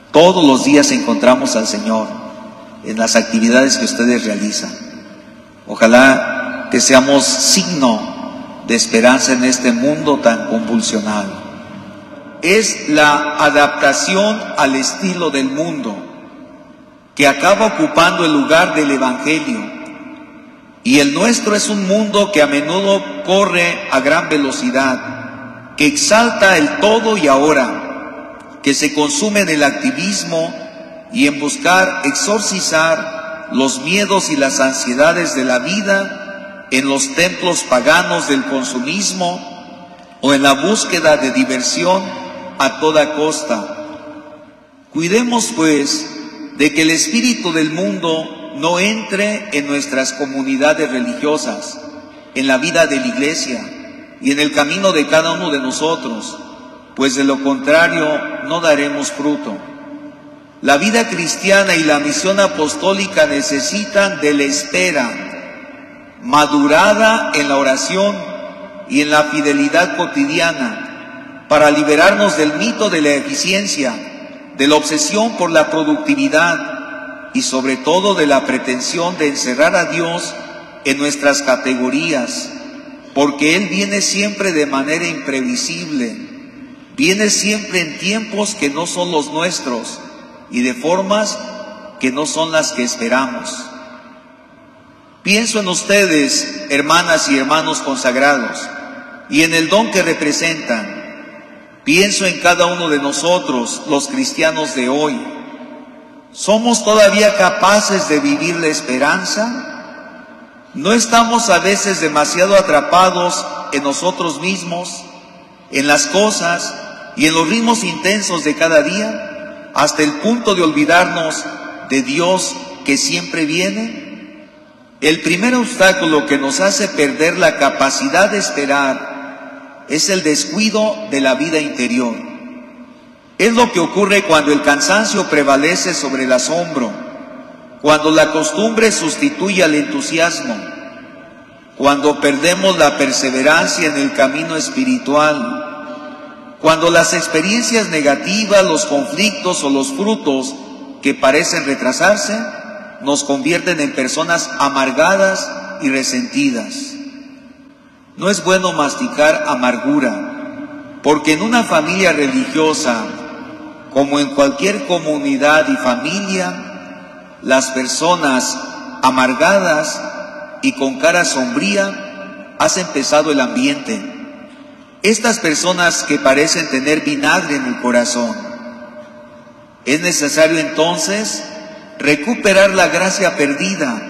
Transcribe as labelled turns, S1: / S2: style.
S1: Todos los días encontramos al Señor en las actividades que ustedes realizan. Ojalá que seamos signo de esperanza en este mundo tan convulsionado. Es la adaptación al estilo del mundo que acaba ocupando el lugar del Evangelio. Y el nuestro es un mundo que a menudo corre a gran velocidad, que exalta el todo y ahora, que se consume en el activismo y en buscar exorcizar los miedos y las ansiedades de la vida en los templos paganos del consumismo o en la búsqueda de diversión a toda costa. Cuidemos, pues, de que el espíritu del mundo no entre en nuestras comunidades religiosas, en la vida de la iglesia y en el camino de cada uno de nosotros, pues de lo contrario no daremos fruto. La vida cristiana y la misión apostólica necesitan de la espera, madurada en la oración y en la fidelidad cotidiana, para liberarnos del mito de la eficiencia, de la obsesión por la productividad y sobre todo de la pretensión de encerrar a Dios en nuestras categorías, porque Él viene siempre de manera imprevisible. Viene siempre en tiempos que no son los nuestros y de formas que no son las que esperamos. Pienso en ustedes, hermanas y hermanos consagrados, y en el don que representan. Pienso en cada uno de nosotros, los cristianos de hoy. ¿Somos todavía capaces de vivir la esperanza? ¿No estamos a veces demasiado atrapados en nosotros mismos, en las cosas y en los ritmos intensos de cada día, hasta el punto de olvidarnos de Dios que siempre viene? El primer obstáculo que nos hace perder la capacidad de esperar es el descuido de la vida interior. Es lo que ocurre cuando el cansancio prevalece sobre el asombro, cuando la costumbre sustituye al entusiasmo, cuando perdemos la perseverancia en el camino espiritual, cuando las experiencias negativas, los conflictos o los frutos que parecen retrasarse nos convierten en personas amargadas y resentidas. No es bueno masticar amargura, porque en una familia religiosa, como en cualquier comunidad y familia, las personas amargadas y con cara sombría hacen pesado el ambiente. Estas personas que parecen tener vinagre en el corazón. Es necesario entonces recuperar la gracia perdida